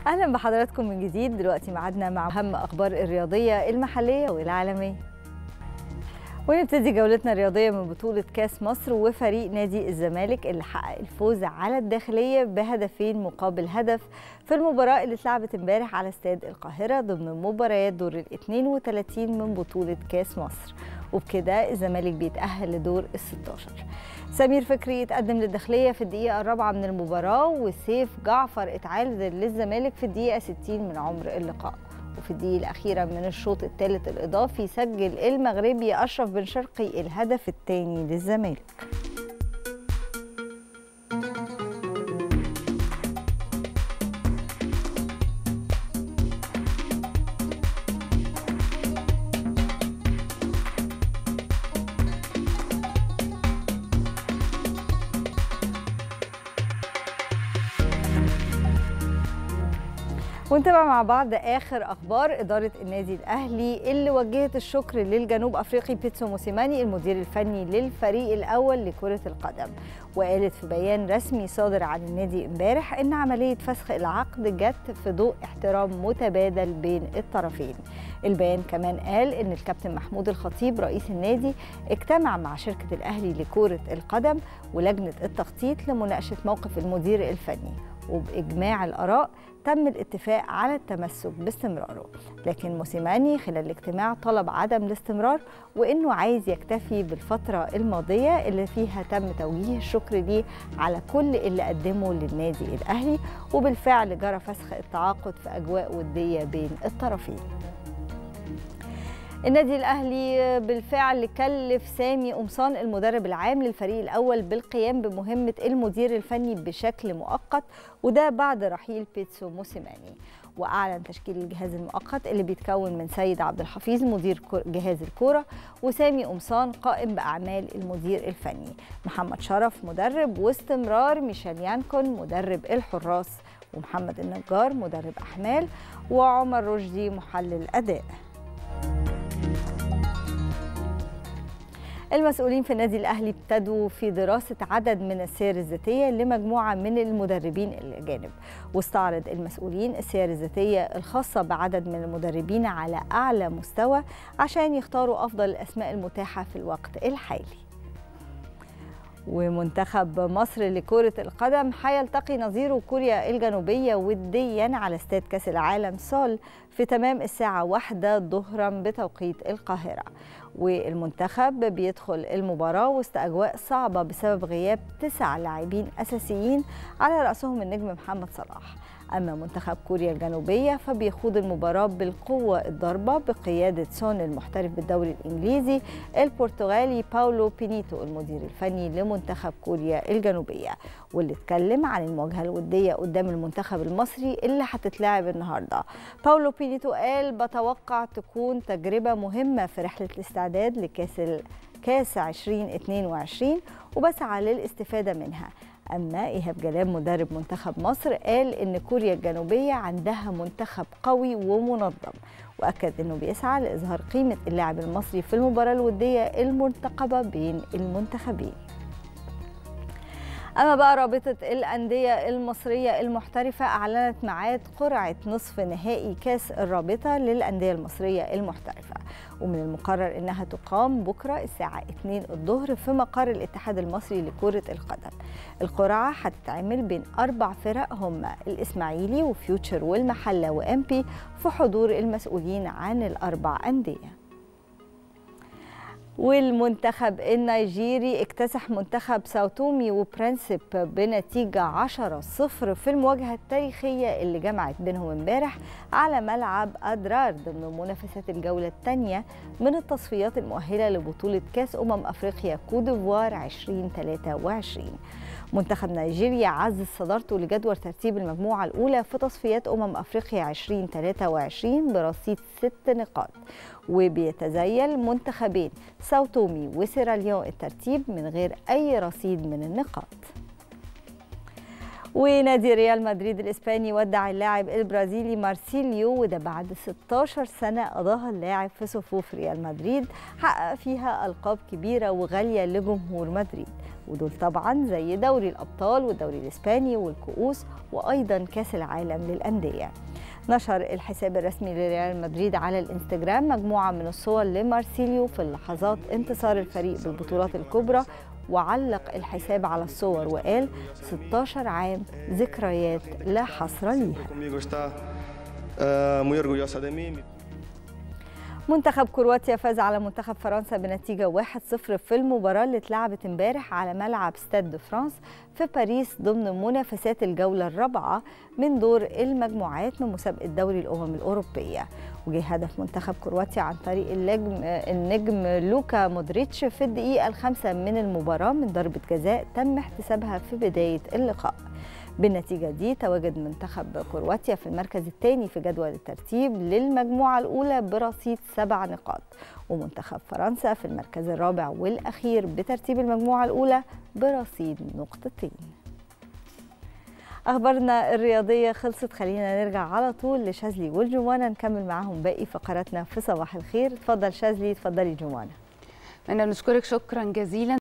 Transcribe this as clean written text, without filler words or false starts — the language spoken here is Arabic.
أهلا بحضراتكم من جديد. دلوقتي معادنا مع أهم أخبار الرياضية المحلية والعالمية، ونبتدي جولتنا الرياضية من بطولة كاس مصر وفريق نادي الزمالك اللي حقق الفوز على الداخلية بهدفين مقابل هدف في المباراة اللي اتلعبت امبارح على استاد القاهرة ضمن مباريات دور ال 32 من بطولة كاس مصر، وبكده الزمالك بيتأهل لدور ال 16. سمير فكري اتقدم للداخلية في الدقيقة الرابعة من المباراة، وسيف جعفر اتعادل للزمالك في الدقيقة 60 من عمر اللقاء. وفي الدقيقة الأخيرة من الشوط الثالث الإضافي سجل المغربي أشرف بن شرقي الهدف الثاني للزمالك. ونتابع مع بعض آخر أخبار إدارة النادي الأهلي اللي وجهت الشكر للجنوب أفريقي بيتسو موسيماني المدير الفني للفريق الأول لكرة القدم. وقالت في بيان رسمي صادر عن النادي امبارح إن عملية فسخ العقد جت في ضوء احترام متبادل بين الطرفين. البيان كمان قال إن الكابتن محمود الخطيب رئيس النادي اجتمع مع شركة الأهلي لكرة القدم ولجنة التخطيط لمناقشة موقف المدير الفني، وبإجماع الآراء تم الاتفاق على التمسك باستمراره. لكن موسيماني خلال الاجتماع طلب عدم الاستمرار، وإنه عايز يكتفي بالفترة الماضية اللي فيها تم توجيه الشكر ليه على كل اللي قدمه للنادي الأهلي، وبالفعل جرى فسخ التعاقد في أجواء ودية بين الطرفين. النادي الأهلي بالفعل كلف سامي قمصان المدرب العام للفريق الأول بالقيام بمهمة المدير الفني بشكل مؤقت، وده بعد رحيل بيتسو موسيماني. وأعلن تشكيل الجهاز المؤقت اللي بيتكون من سيد عبد الحفيظ مدير جهاز الكرة، وسامي قمصان قائم بأعمال المدير الفني، محمد شرف مدرب، واستمرار ميشيل يانكون مدرب الحراس، ومحمد النجار مدرب أحمال، وعمر رشدي محلل أداء. المسؤولين في النادي الأهلي ابتدوا في دراسة عدد من السير الذاتية لمجموعة من المدربين الأجانب، واستعرض المسؤولين السير الذاتية الخاصة بعدد من المدربين على أعلى مستوى عشان يختاروا أفضل الأسماء المتاحة في الوقت الحالي. ومنتخب مصر لكرة القدم هيلتقي نظيره كوريا الجنوبية وديا على استاد كأس العالم سول في تمام الساعة 1 ظهرا بتوقيت القاهرة. والمنتخب بيدخل المباراة وسط أجواء صعبة بسبب غياب 9 لاعبين أساسيين على رأسهم النجم محمد صلاح. أما منتخب كوريا الجنوبية فبيخوض المباراة بالقوة الضاربة بقيادة سون المحترف بالدوري الإنجليزي البرتغالي باولو بينيتو المدير الفني لمنتخب كوريا الجنوبية، واللي اتكلم عن المواجهة الودية قدام المنتخب المصري اللي هتتلعب النهاردة. باولو بينيتو قال: بتوقع تكون تجربة مهمة في رحلة الاستعداد لكاس 2022 وبسعى للاستفادة منها. أما إيهاب جلال مدرب منتخب مصر قال إن كوريا الجنوبية عندها منتخب قوي ومنظم، وأكد إنه بيسعى لإظهار قيمة اللاعب المصري في المباراة الودية المرتقبة بين المنتخبين. أما بقى رابطة الأندية المصرية المحترفة أعلنت ميعاد قرعة نصف نهائي كاس الرابطة للأندية المصرية المحترفة، ومن المقرر إنها تقام بكرة الساعة 2 الظهر في مقر الاتحاد المصري لكرة القدم. القرعة هتتعمل بين 4 فرق هم الإسماعيلي وفيوتشر والمحلة وإمبي في حضور المسؤولين عن ال4 أندية. والمنتخب النيجيري اكتسح منتخب ساو تومي وبرنسيب بنتيجة 10-0 في المواجهة التاريخية اللي جمعت بينهم امبارح على ملعب أدرار ضمن منافسات الجولة الثانية من التصفيات المؤهلة لبطولة كأس أفريقيا كوت ديفوار 2023. منتخب نيجيريا عزز صدارته لجدول ترتيب المجموعة الأولى في تصفيات أفريقيا 2023 برصيد 6 نقاط، وبيتزيل منتخبين ساو تومي وسيراليون الترتيب من غير أي رصيد من النقاط. ونادي ريال مدريد الإسباني ودع اللاعب البرازيلي مارسيليو، وده بعد 16 سنة قضاها اللاعب في صفوف ريال مدريد، حقق فيها ألقاب كبيرة وغالية لجمهور مدريد، ودول طبعا زي دوري الأبطال والدوري الإسباني والكؤوس وأيضا كأس العالم للأندية. نشر الحساب الرسمي لريال مدريد على الانستجرام مجموعة من الصور لمارسيليو في لحظات انتصار الفريق بالبطولات الكبرى، وعلق الحساب على الصور وقال 16 عام ذكريات لا حصر ليها. منتخب كرواتيا فاز على منتخب فرنسا بنتيجة 1-0 في المباراة اللي اتلعبت امبارح على ملعب ستاد دو فرانس في باريس ضمن منافسات الجولة الرابعة من دور المجموعات من مسابقة دوري الأمم الأوروبية. وجه هدف منتخب كرواتيا عن طريق النجم لوكا مودريتش في الدقيقة ال5 من المباراة من ضربة جزاء تم احتسابها في بداية اللقاء. بالنتيجة دي تواجد منتخب كرواتيا في المركز الثاني في جدول الترتيب للمجموعة الأولى برصيد 7 نقاط، ومنتخب فرنسا في المركز الرابع والأخير بترتيب المجموعة الأولى برصيد 2 نقاط. أخبارنا الرياضية خلصت، خلينا نرجع على طول لشاذلي والجمانة نكمل معاهم باقي فقراتنا في صباح الخير. اتفضل شاذلي، اتفضلي جمانة. أنا بنشكرك شكرا جزيلا.